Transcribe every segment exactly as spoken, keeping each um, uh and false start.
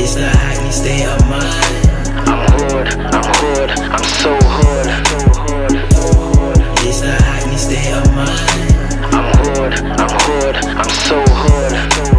It's the Hackney state of mind. I'm hood, I'm hood, I'm so hood. It's the Hackney state of mind. I'm hood, I'm hood, I'm so hood.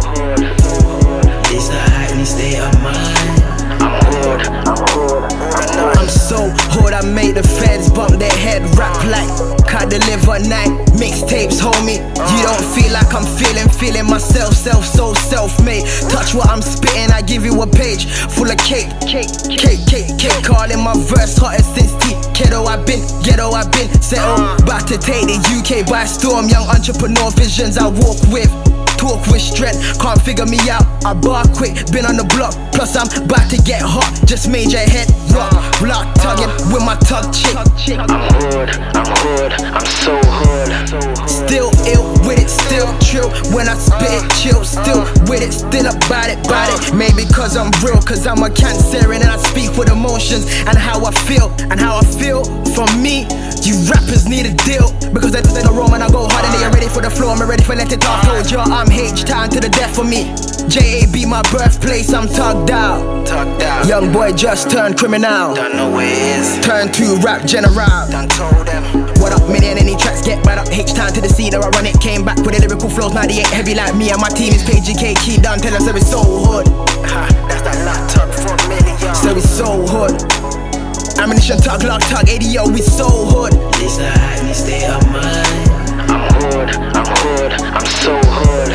It's the Hackney state of mind. I'm hood, I'm hood, I'm not. I'm so hood, I made the feds bump their head. Rap like can't deliver night mixtapes, homie. You don't feel like I'm feeling, feeling myself, self, so self-made. Touch what I'm spitting, I give you a page full of cake, cake, cake, cake, cake. Calling my verse hottest since T. Ghetto I've been, ghetto I've been settled. About to take the U K by storm. Young entrepreneur visions I walk with. Talk with strength, can't figure me out. I bar quick, been on the block. Plus I'm about to get hot, just made your head rock. Block tugging with my tug chick. I'm hood, I'm hood, I'm so hood. Still ill with it, still trill. When I spit it, chill. Still with it, still about it, about it. Maybe cause I'm real, cause I'm a Cancerian and I speak with emotions and how I feel, and how I feel. For me, you rappers need a deal, because they do the roam and I go hard and they are ready for the floor. I'm ready for let it off. Told you I'm H-Town to the death for me. J A B my birthplace, I'm tugged out. Tugged out. Young boy just turned criminal. Don't know where it is. Turn to rap general. Done told them. What up, many and any tracks get bad up. H-Town to the scene, I run it. Came back with the lyrical flows, ninety-eight heavy like me and my team is P G K. Keep down, tell us that it's so hood. Ha, that's that laptop for a million. So it's so hood. Ammunition tug, lock tug, A D O, we so hood. It's the Hackney state of mind. I'm hood, I'm hood, I'm so hood.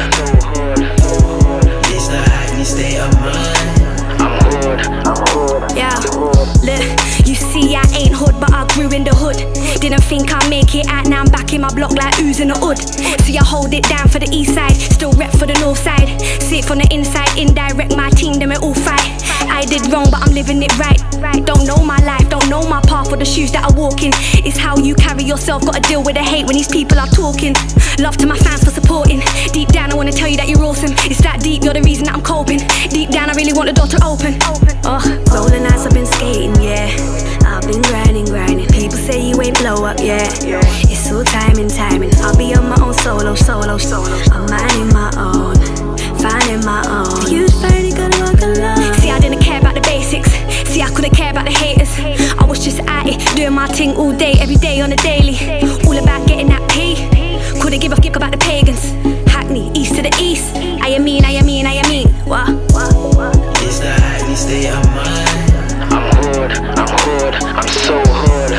It's the Hackney state of mind. I'm hood, I'm hood. Yeah, look, you see I ain't hood, but I grew in the hood. Didn't think I'd make it out, now I'm back in my block like ooze in the hood. See I hold it down for the east side, still rep for the north side. See it from the inside, indirect, my team, them it all fight. I did wrong, but I'm living it right. Don't know my life, don't know my path or the shoes that I walk in. It's how you carry yourself, gotta deal with the hate when these people are talking. Love to my fans for supporting. Deep down I wanna tell you that you're awesome. It's that deep, you're the reason that I'm coping. Deep down I really want the door to open. Oh, rolling eyes, I've been skating, yeah. I've been grinding, grinding. People say you ain't blow up yet. It's all timing, timing. I'll be on my own solo, solo, solo. I'm minding my own, finding my own. You finally gotta walk alone. See, I didn't care about the basics. See, I couldn't care about the haters. I was just at it, doing my thing all day, every day on the daily. All about getting that P. Couldn't give a fuck about the pagans. Hackney, east to the east. I mean, I mean, I mean. What? It's the Hackney state of mind. I'm hood, I'm hood, I'm so hood.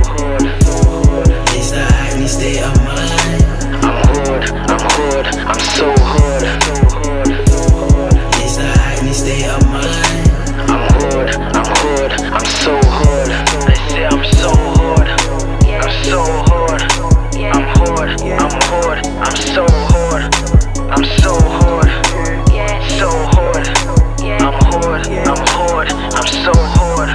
It's the Hackney state of mind. I'm hood, I'm hood, I'm so hood. It's the Hackney state of mind. I'm hood, I'm hood, I'm so hood. They say I'm so hood, I'm so hood. I'm hood, I'm hood, I'm so hood. I'm so hood, so hood. I'm hood, I'm hood, I'm so hood.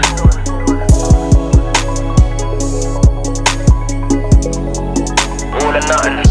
All or nothing.